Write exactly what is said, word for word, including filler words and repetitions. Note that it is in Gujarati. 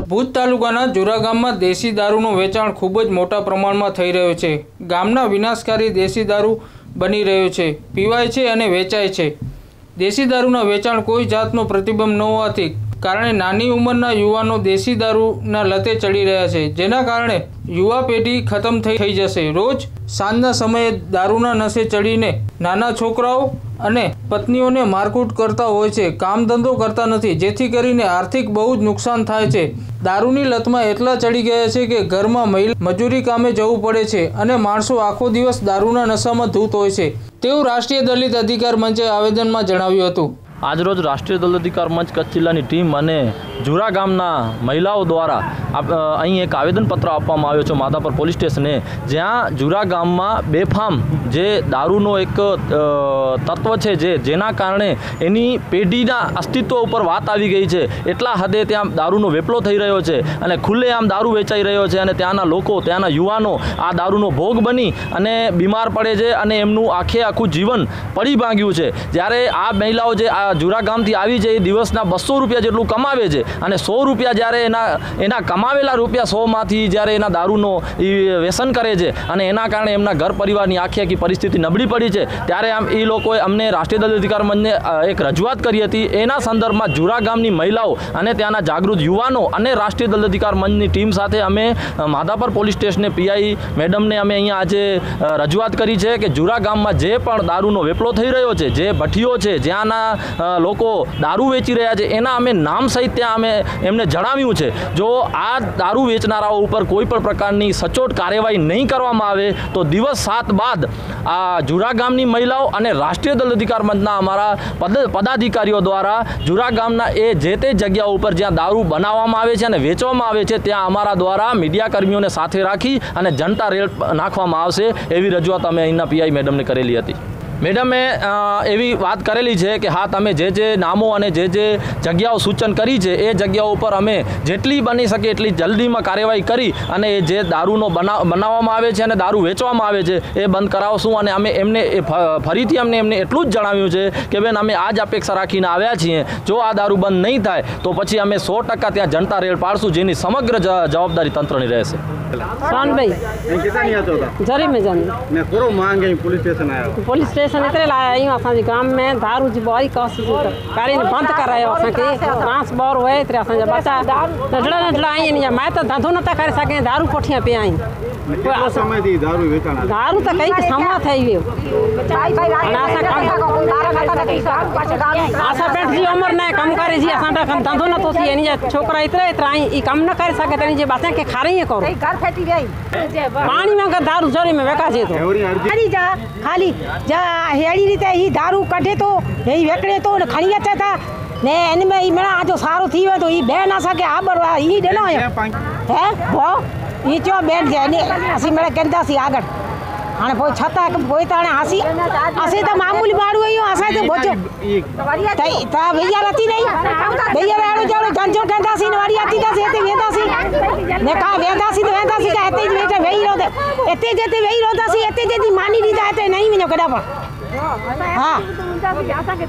ભુજ તાલુકાના ઝુરા ગામમાં દેશી દારૂનું વેચાણ ખૂબ જ મોટા પ્રમાણમાં થઈ રહ્યું છે। ગામના વિનાશકારી દેશી દારૂ બની રહ્યો છે, પીવાય છે અને વેચાય છે। દેશી દારૂના વેચાણ કોઈ જાતનો પ્રતિબંધ ન હોવાથી કારણે નાની ઉંમરના યુવાનો દેશી દારૂના લતે ચડી રહ્યા છે, જેના કારણે યુવા પેઢી ખતમ થઈ જશે। રોજ સાંજના સમયે દારૂના નશે ચડીને નાના છોકરાઓ અને પત્નીઓને મારકૂટ કરતા હોય છે, કામ ધંધો કરતા નથી, જેથી કરીને આર્થિક બહુ જ નુકસાન થાય છે। દારૂની લતમાં એટલા ચડી ગયા છે કે ઘરમાં મહિલા મજૂરી કામે જવું પડે છે અને માણસો આખો દિવસ દારૂના નશામાં ધૂત હોય છે, તેવું રાષ્ટ્રીય દલિત અધિકાર મંચે આવેદનમાં જણાવ્યું હતું। આજરોજ રાષ્ટ્રીય દલિત અધિકાર મંચ કચ્છ જિલ્લાની ટીમ અને ઝુરા ગામના મહિલાઓ દ્વારા અહીં એક આવેદનપત્ર આપવામાં આવ્યો છે માધાપર પોલીસ સ્ટેશને, જ્યાં ઝુરા ગામમાં બેફામ જે દારૂનો એક તત્વ છે જે જેના કારણે એની પેઢીના અસ્તિત્વ ઉપર વાત આવી ગઈ છે। એટલા હદે ત્યાં દારૂનો વેપલો થઈ રહ્યો છે અને ખુલ્લેઆમ દારૂ વેચાઈ રહ્યો છે અને ત્યાંના લોકો, ત્યાંના યુવાનો આ દારૂનો ભોગ બની અને બીમાર પડે છે અને એમનું આખે આખું જીવન પડી ભાંગ્યું છે। જ્યારે આ મહિલાઓ જે આ ઝુરા ગામથી આવી છે એ દિવસના બસો રૂપિયા જેટલું કમાવે છે અને સો રૂપિયા જ્યારે એના એના કમાવેલા રૂપિયા સોમાંથી જ્યારે એના દારૂનો એ વ્યસન કરે છે અને એના કારણે એમના ઘર પરિવારની આખી આખી પરિસ્થિતિ નબળી પડી છે, ત્યારે આમ એ લોકોએ અમને રાષ્ટ્રીય દલિત અધિકાર મંચને એક રજૂઆત કરી હતી। એના સંદર્ભમાં ઝુરા ગામની મહિલાઓ અને ત્યાંના જાગૃત યુવાનો અને રાષ્ટ્રીય દલિત અધિકાર મંચની ટીમ સાથે અમે માધાપર પોલીસ સ્ટેશને પીઆઈ મેડમને અમે અહીંયા આજે રજૂઆત કરી છે કે ઝુરા ગામમાં જે પણ દારૂનો વેપલો થઈ રહ્યો છે, જે ભઠ્ઠીઓ છે, જ્યાંના લોકો દારૂ વેચી રહ્યા છે, એના અમે નામ સહિત ત્યાં અમે એમને જણાવ્યું છે। જો આ દારૂ વેચનારાઓ ઉપર કોઈ પણ પ્રકારની સચોટ કાર્યવાહી નહીં કરવામાં આવે તો દિવસ સાત બાદ આ ઝુરા ગામની મહિલાઓ અને રાષ્ટ્રીય દલિત અધિકાર મંચના અમારા પદ પદાધિકારીઓ દ્વારા ઝુરા ગામના એ જે તે જગ્યાઓ ઉપર જ્યાં દારૂ બનાવવામાં આવે છે અને વેચવામાં આવે છે ત્યાં અમારા દ્વારા મીડિયા કર્મીઓને સાથે રાખી અને જનતા રેલ નાખવામાં આવશે, એવી રજૂઆત અમે અહીંના પીઆઈ મેડમને કરેલી હતી। મેડમે એવી વાત કરેલી છે કે હા, તમે જે જે નામો અને જે જે જગ્યાઓ સૂચન કરી છે એ જગ્યાઓ ઉપર અમે જેટલી બની શકે એટલી જલ્દીમાં કાર્યવાહી કરી અને એ જે દારૂનો બનાવ બનાવવામાં આવે છે અને દારૂ વેચવામાં આવે છે એ બંધ કરાવશું। અને અમે એમને ફરીથી અમને એમને એટલું જ જણાવ્યું છે કે બેન, અમે આ જ અપેક્ષા રાખીને આવ્યા છીએ, જો આ દારૂ બંધ નહીં થાય તો પછી અમે સો ટકા ત્યાં જનતા રેલ પાડશું, જેની समग्र जवाबदारी तंत्र ની રહેશે। शान भाई कितना नहीं आता था जरी में जानी मैं करो मांग गई पुलिस स्टेशन आया पुलिस स्टेशन इतने लाया ही असांजे गांव में दारू जी बड़ी कोशिश करी ने बंद करायो असांखे ट्रांस बोर हुए इतरे असांजा बच्चा नढड़ा नढड़ा आई नहीं मैं तो धंधो न था करे सके दारू पठिया पे आई कोई समय दी दारू वेचाणा दारू तो कई समा થઈ ગયો ભાઈ ભાઈ આસા આસા પેટ जी उम्र ने कम करे जी असांटा धंधो न तो थी एनी छोकरा इतरे इतरा ई कम न करे सके तनी जे बातें के खारी करो घर फेटी गई पानी में का दारू जोरी में वेका जे तो खाली जा खाली जा हेड़ी रीते ही दारू कढे तो हे वेकड़े तो खणी अचे था ने इन में ई मेरा जो सारो थी वे तो ई बे ना सके आबर ई देनो है वो ई चो बेन जे ने असि मेरे कहंदा सी आगळ हाने पोइ छता पोइ ताणे हसी असे तो मामूली मारू आयो असे तो बोचो तई ता भैया रती नहीं भैया रेड़ो जोड़ो गंजो कहंदा सी वारी आती दा से ते वेदा सी ने का वेदा सी तो वेदा सी का एते वेटे वेई रो दे एते जेते वेई रोदा सी एते जेती मानी दी दा एते नहीं वणो कदा पण हां